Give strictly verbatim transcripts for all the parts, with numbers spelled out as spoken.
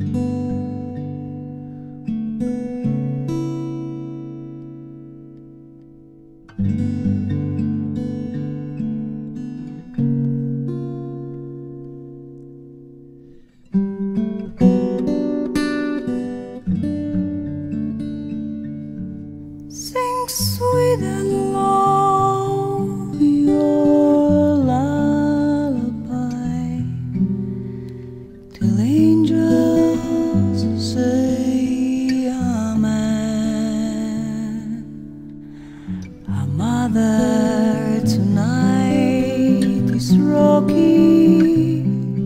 Sing sweet and low your lullaby till angels say amen. Our mother tonight is rocking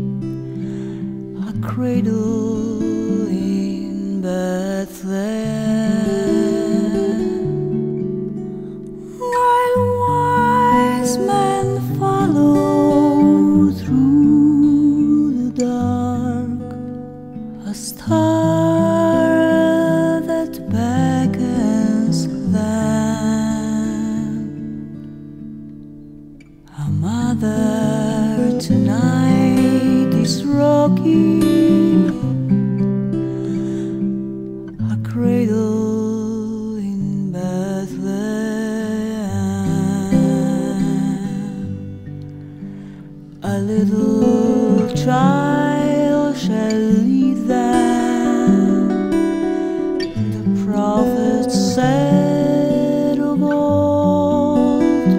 a cradle in Bethlehem. A star that beckons them. Our mother tonight is rocking a cradle in Bethlehem. A little child shall lead them. The prophets said of old,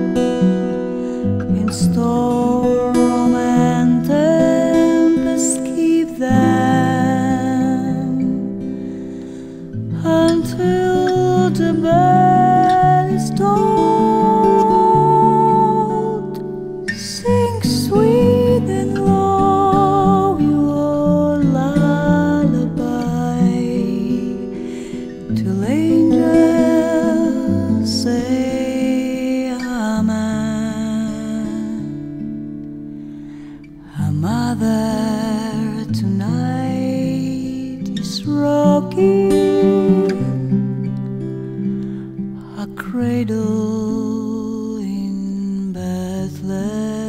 in storm and tempest keep them until the bell is tolled. Sing sweet and low your lullaby till angels say amen. Our mother tonight is rocking a cradle in Bethlehem.